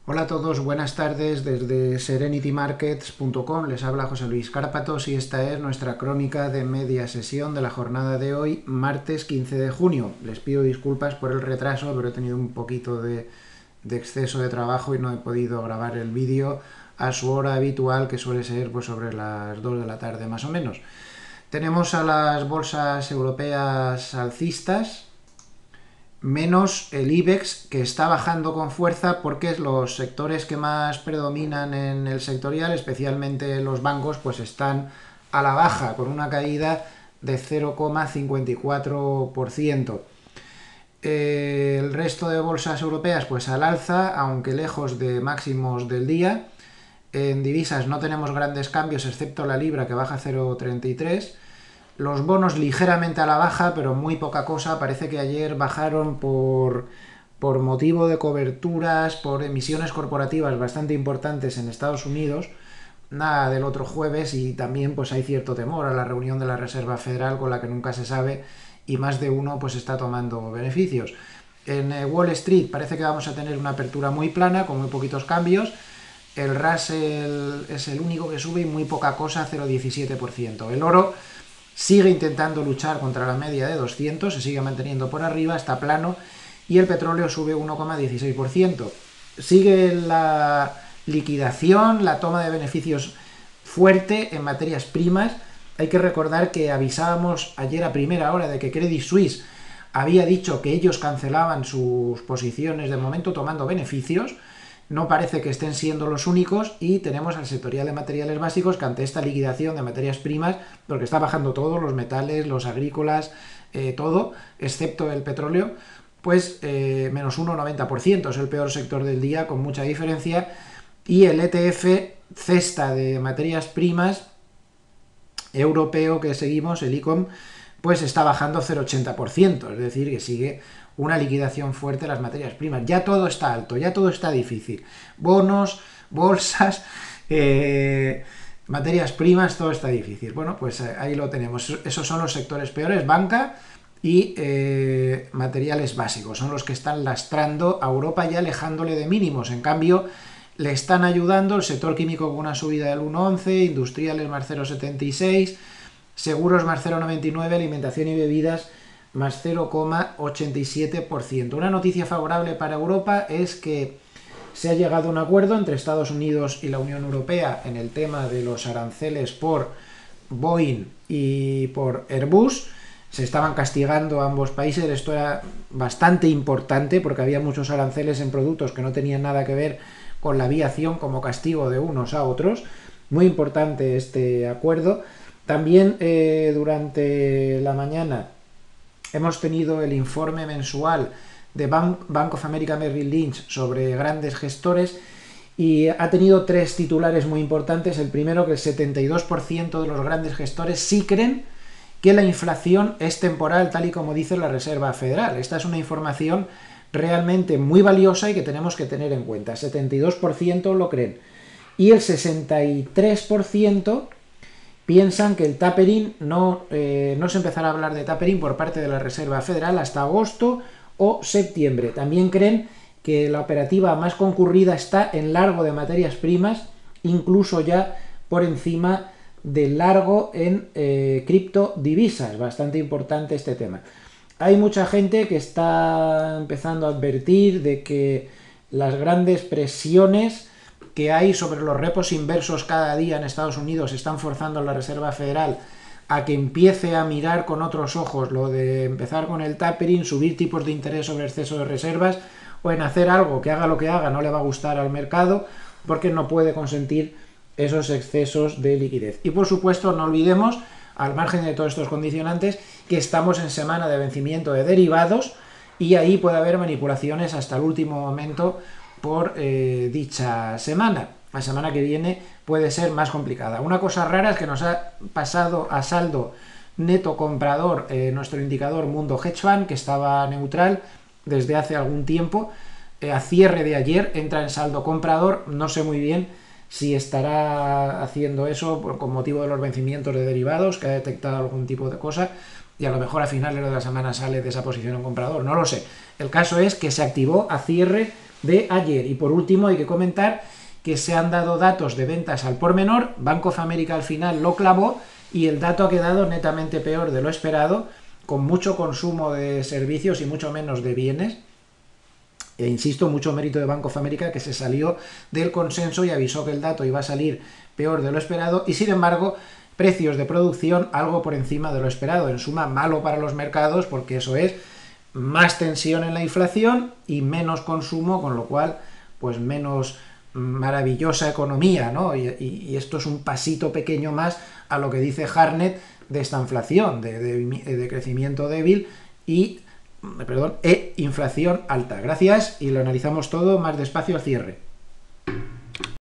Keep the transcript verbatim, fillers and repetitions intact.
Hola a todos, buenas tardes desde serenity markets punto com. Les habla José Luis Cárpatos y esta es nuestra crónica de media sesión de la jornada de hoy, martes quince de junio. Les pido disculpas por el retraso, pero he tenido un poquito de, de exceso de trabajo y no he podido grabar el vídeo a su hora habitual, que suele ser pues, sobre las dos de la tarde más o menos. Tenemos a las bolsas europeas alcistas, menos el IBEX, que está bajando con fuerza porque los sectores que más predominan en el sectorial, especialmente los bancos, pues están a la baja, con una caída de cero coma cincuenta y cuatro por ciento. Eh, el resto de bolsas europeas pues al alza, aunque lejos de máximos del día. En divisas no tenemos grandes cambios, excepto la libra, que baja cero coma treinta y tres. Los bonos ligeramente a la baja, pero muy poca cosa. Parece que ayer bajaron por, por motivo de coberturas, por emisiones corporativas bastante importantes en Estados Unidos. Nada del otro jueves, y también pues hay cierto temor a la reunión de la Reserva Federal, con la que nunca se sabe, y más de uno pues está tomando beneficios. En Wall Street parece que vamos a tener una apertura muy plana, con muy poquitos cambios. El Russell es el único que sube y muy poca cosa, cero coma diecisiete por ciento. El oro sigue intentando luchar contra la media de doscientos, se sigue manteniendo por arriba, está plano, y el petróleo sube uno coma dieciséis por ciento. Sigue la liquidación, la toma de beneficios fuerte en materias primas. Hay que recordar que avisábamos ayer a primera hora de que Credit Suisse había dicho que ellos cancelaban sus posiciones de momento tomando beneficios. No parece que estén siendo los únicos, y tenemos al sectorial de materiales básicos que ante esta liquidación de materias primas, porque está bajando todo, los metales, los agrícolas, eh, todo, excepto el petróleo, pues eh, menos uno coma noventa por ciento, es el peor sector del día con mucha diferencia, y el E T F cesta de materias primas europeo que seguimos, el I C O M, pues está bajando cero coma ochenta por ciento, es decir, que sigue una liquidación fuerte de las materias primas. Ya todo está alto, ya todo está difícil. Bonos, bolsas, eh, materias primas, todo está difícil. Bueno, pues ahí lo tenemos. Esos son los sectores peores, banca y eh, materiales básicos. Son los que están lastrando a Europa, ya alejándole de mínimos. En cambio, le están ayudando el sector químico con una subida del uno coma once, industriales más cero coma setenta y seis, seguros más cero coma noventa y nueve, alimentación y bebidas más cero coma ochenta y siete por ciento. Una noticia favorable para Europa es que se ha llegado a un acuerdo entre Estados Unidos y la Unión Europea en el tema de los aranceles por Boeing y por Airbus. Se estaban castigando a ambos países. Esto era bastante importante porque había muchos aranceles en productos que no tenían nada que ver con la aviación, como castigo de unos a otros. Muy importante este acuerdo. También eh, durante la mañana hemos tenido el informe mensual de Bank, Bank of America Merrill Lynch sobre grandes gestores, y ha tenido tres titulares muy importantes. El primero, que el setenta y dos por ciento de los grandes gestores sí creen que la inflación es temporal, tal y como dice la Reserva Federal. Esta es una información realmente muy valiosa y que tenemos que tener en cuenta. setenta y dos por ciento lo creen. Y el sesenta y tres por ciento piensan que el tapering no, eh, no se empezará a hablar de tapering por parte de la Reserva Federal hasta agosto o septiembre. También creen que la operativa más concurrida está en largo de materias primas, incluso ya por encima del largo en eh, criptodivisas. Bastante importante este tema. Hay mucha gente que está empezando a advertir de que las grandes presiones que hay sobre los repos inversos cada día en Estados Unidos están forzando a la Reserva Federal a que empiece a mirar con otros ojos lo de empezar con el tapering, subir tipos de interés sobre exceso de reservas, o en hacer algo que, haga lo que haga, no le va a gustar al mercado porque no puede consentir esos excesos de liquidez. Y por supuesto, no olvidemos, al margen de todos estos condicionantes, que estamos en semana de vencimiento de derivados, y ahí puede haber manipulaciones hasta el último momento por eh, dicha semana. La semana que viene puede ser más complicada. Una cosa rara es que nos ha pasado a saldo neto comprador eh, nuestro indicador Mundo Hedge Fund, que estaba neutral desde hace algún tiempo. Eh, a cierre de ayer entra en saldo comprador. No sé muy bien si estará haciendo eso por, con motivo de los vencimientos de derivados, que ha detectado algún tipo de cosa, y a lo mejor a finales de la semana sale de esa posición en comprador. No lo sé. El caso es que se activó a cierre de ayer. Y por último hay que comentar que se han dado datos de ventas al por menor, Bank of America al final lo clavó y el dato ha quedado netamente peor de lo esperado, con mucho consumo de servicios y mucho menos de bienes. E insisto, mucho mérito de Bank of America, que se salió del consenso y avisó que el dato iba a salir peor de lo esperado, y sin embargo precios de producción algo por encima de lo esperado. En suma, malo para los mercados, porque eso es más tensión en la inflación y menos consumo, con lo cual pues menos maravillosa economía, ¿no? Y, y, y esto es un pasito pequeño más a lo que dice Hartnett de esta inflación, de, de, de crecimiento débil y, perdón, e inflación alta. Gracias, y lo analizamos todo más despacio al cierre.